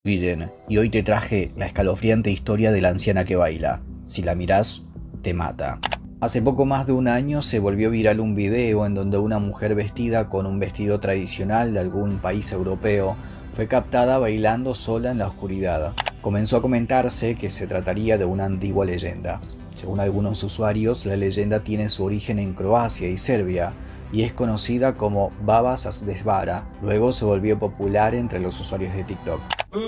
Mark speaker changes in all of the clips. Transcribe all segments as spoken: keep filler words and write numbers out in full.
Speaker 1: Guillén, y hoy te traje la escalofriante historia de la anciana que baila. Si la mirás, te mata. Hace poco más de un año se volvió viral un video en donde una mujer vestida con un vestido tradicional de algún país europeo fue captada bailando sola en la oscuridad. Comenzó a comentarse que se trataría de una antigua leyenda. Según algunos usuarios, la leyenda tiene su origen en Croacia y Serbia y es conocida como Baba Sazdevara. Luego se volvió popular entre los usuarios de TikTok.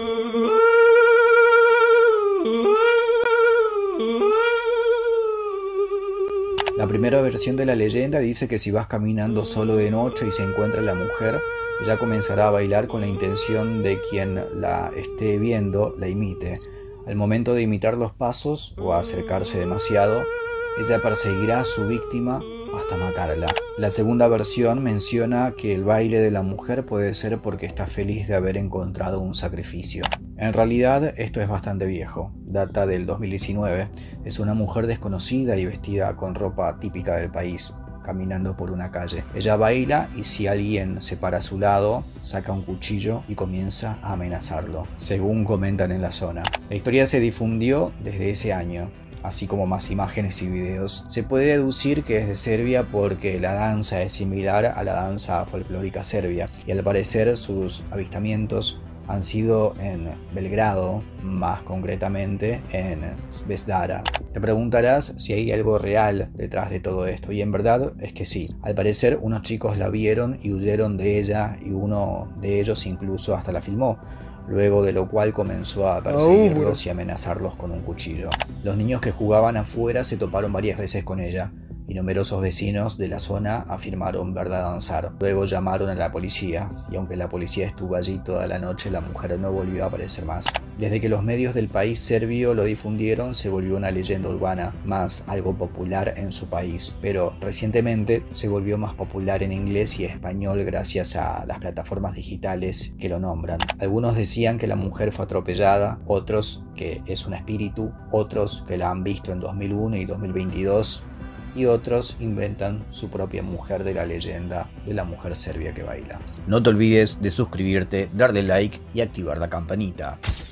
Speaker 1: La primera versión de la leyenda dice que si vas caminando solo de noche y se encuentra la mujer, ella comenzará a bailar con la intención de quien la esté viendo la imite. Al momento de imitar los pasos o acercarse demasiado, ella perseguirá a su víctima hasta matarla. La segunda versión menciona que el baile de la mujer puede ser porque está feliz de haber encontrado un sacrificio. En realidad esto es bastante viejo, data del dos mil diecinueve, es una mujer desconocida y vestida con ropa típica del país, caminando por una calle. Ella baila y si alguien se para a su lado, saca un cuchillo y comienza a amenazarlo, según comentan en la zona. La historia se difundió desde ese año, así como más imágenes y videos. Se puede deducir que es de Serbia porque la danza es similar a la danza folclórica serbia y al parecer sus avistamientos han sido en Belgrado, más concretamente en Zvezdara. Te preguntarás si hay algo real detrás de todo esto, y en verdad es que sí. Al parecer unos chicos la vieron y huyeron de ella y uno de ellos incluso hasta la filmó, luego de lo cual comenzó a perseguirlos y amenazarlos con un cuchillo. Los niños que jugaban afuera se toparon varias veces con ella y numerosos vecinos de la zona afirmaron verla danzar. Luego llamaron a la policía y aunque la policía estuvo allí toda la noche, la mujer no volvió a aparecer más. Desde que los medios del país serbio lo difundieron, se volvió una leyenda urbana, más algo popular en su país. Pero recientemente se volvió más popular en inglés y español gracias a las plataformas digitales que lo nombran. Algunos decían que la mujer fue atropellada, otros que es un espíritu, otros que la han visto en dos mil uno y dos mil veintidós, y otros inventan su propia mujer de la leyenda de la mujer serbia que baila. No te olvides de suscribirte, darle like y activar la campanita.